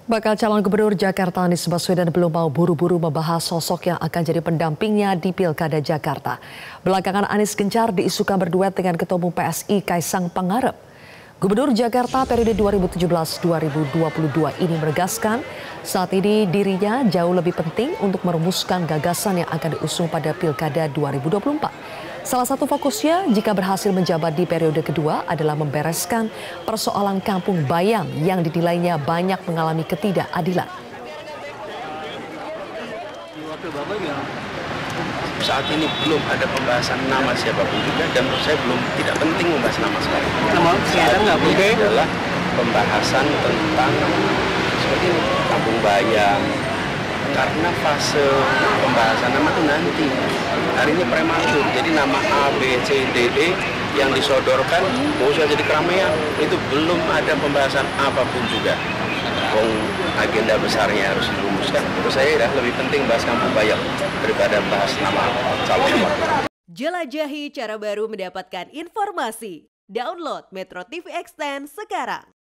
Bakal calon gubernur Jakarta Anies Baswedan belum mau buru-buru membahas sosok yang akan jadi pendampingnya di Pilkada Jakarta. Belakangan Anies gencar diisukan berduet dengan Ketua Umum PSI Kaisang Pangarep. Gubernur Jakarta periode 2017-2022 ini menegaskan saat ini dirinya jauh lebih penting untuk merumuskan gagasan yang akan diusung pada Pilkada 2024. Salah satu fokusnya jika berhasil menjabat di periode kedua adalah membereskan persoalan kampung bayam yang dinilainya banyak mengalami ketidakadilan. Saat ini belum ada pembahasan nama siapapun juga dan menurut saya tidak penting membahas nama sekali. Saat ini adalah pembahasan tentang seperti ini, kampung bayam. Karena fase pembahasan nama itu nanti, hari ini prematur, jadi nama A, B, C, D, E yang disodorkan, sudah jadi keramaian, itu belum ada pembahasan apapun juga. Agenda besarnya harus dirumuskan. Menurut saya lebih penting bahas kampung bayam daripada bahas nama calon. Jelajahi cara baru mendapatkan informasi. Download Metro TV Extend sekarang.